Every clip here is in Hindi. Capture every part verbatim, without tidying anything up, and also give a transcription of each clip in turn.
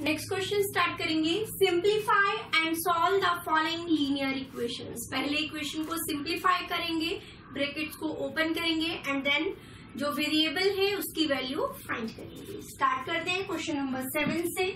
नेक्स्ट क्वेश्चन स्टार्ट करेंगे। Simplify and solve the following linear equations. पहले इक्वेशन को सिंप्लीफाई करेंगे, ब्रैकेट्स को ओपन करेंगे एंड देन जो वेरिएबल है उसकी वैल्यू फाइंड करेंगे। स्टार्ट करते हैं क्वेश्चन नंबर सेवन से।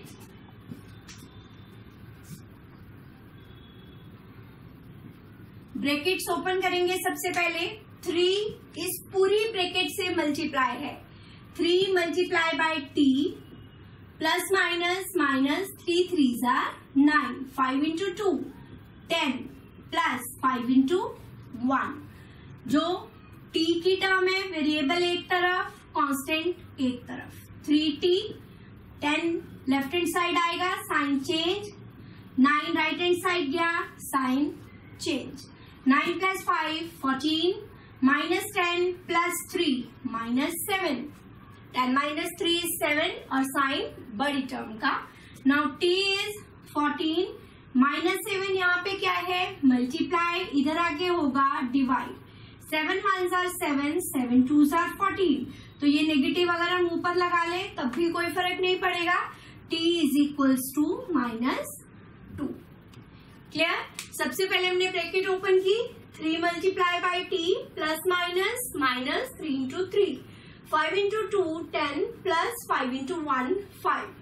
ब्रैकेट्स ओपन करेंगे। सबसे पहले थ्री इस पूरी ब्रैकेट से मल्टीप्लाई है, three multiply by T plus minus minus three three जार nine, five into two ten plus five into one. जो टी की टर्म है, वेरिएबल एक तरफ, कांस्टेंट एक तरफ। Three T, ten left hand side आएगा, sign change, nine right hand side गया, sign change. Nine plus five fourteen, minus ten plus three minus seven, ten minus three is seven और साइन बड़ी टर्म का। Now T is fourteen, minus seven यहाँ पे क्या है, मल्टीप्लाई, इधर आगे होगा डिवाइड। सेवन वन जार सेवन, सेवन टू जार फोर्टीन। तो ये नेगेटिव अगर हम ऊपर लगा ले तब भी कोई फर्क नहीं पड़ेगा। T is equals to minus two. Clear. सबसे पहले हमने ब्रैकेट ओपन की, three multiply by T plus minus minus three into three, five into two ten plus five into one five.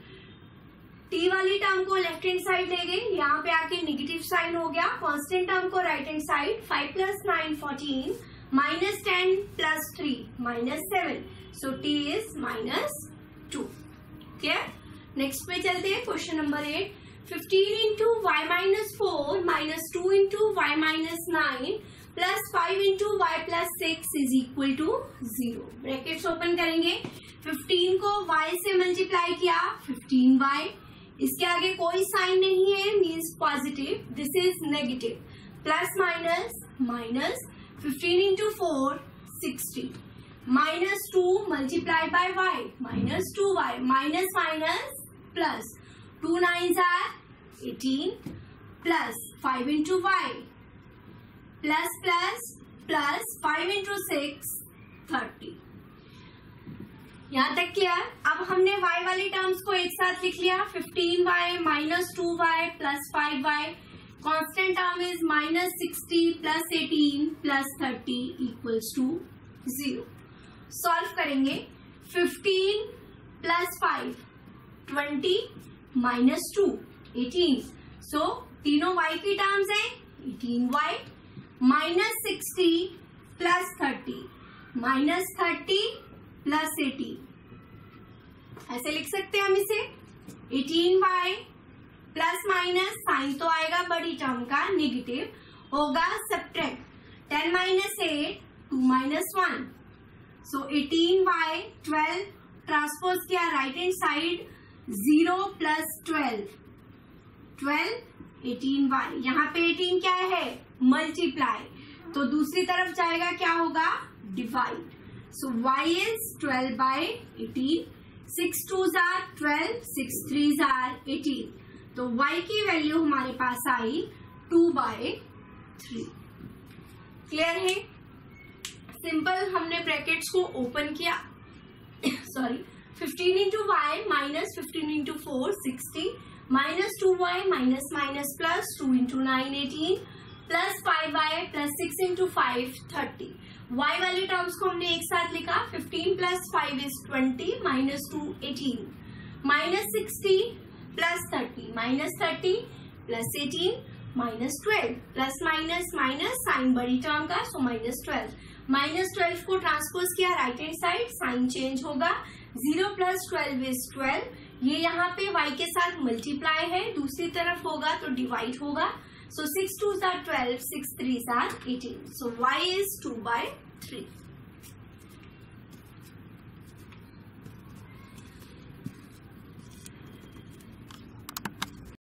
T वाली टर्म को लेफ्ट हैंड साइड ले गए, यहाँ पे आके नेगेटिव साइन हो गया। कांस्टेंट टर्म को right hand side, five plus nine fourteen, minus ten plus three minus seven, so T is minus two. Clear. Next पे चलते हैं question number eight. Fifteen into Y minus four minus two into Y minus nine plus five into Y plus six is equal to zero. Brackets open करेंगे। फिफ्टीन को y से मल्टीप्लाई किया, फिफ्टीन वाई, इसके आगे कोई साइन नहीं है, means positive, this is negative. Plus minus minus, fifteen into four sixty, minus two multiply by y, minus two Y, minus minus plus, two nine जार eighteen plus five into Y plus plus plus five into six thirty. यहां तक क्लियर। अब हमने y वाली टर्म्स को एक साथ लिख लिया, fifteen Y minus two Y plus five Y, constant term is minus sixty plus eighteen plus thirty equals to zero. Solve करेंगे। Fifteen plus five twenty minus two eighteen, so तीनों y की टर्म्स है, eighteen Y minus sixty plus thirty minus thirty plus eighteen. ऐसे लिख सकते हैं हम इसे, eighteen Y plus minus, sign तो आएगा बड़ी टर्म का, नेगेटिव होगा, subtract, ten minus eight, two minus one, so eighteen Y, twelve transpose किया right hand side, zero plus twelve, twelve eighteen Y. यहाँ पे एटीन क्या है, मल्टीप्लाई, तो दूसरी तरफ जाएगा क्या होगा, divide. So y is twelve by eighteen, six two जार ट्वेल्व, सिक्स थ्री जार एटीन, तो y की वैल्यू हमारे पास आई टू बाई थ्री। क्लियर है। सिंपल, हमने ब्रैकेट्स को ओपन किया, sorry, fifteen into Y minus fifteen into four sixty, minus two Y minus minus plus two into nine eighteen plus five Y plus six into five thirty. y वाली टर्म्स को हमने एक साथ लिखा, fifteen plus five is twenty minus two eighteen, minus sixty plus thirty minus thirty plus eighteen minus twelve, plus minus minus sign बड़ी टर्म का, so minus twelve, minus twelve को ट्रांसपोज किया right hand side, sign change होगा, zero plus twelve is twelve, ये यहाँ पे y के साथ मल्टीप्लाई है, दूसरी तरफ होगा तो डिवाइड होगा, so six twos are twelve, six threes are eighteen. So y is two by three.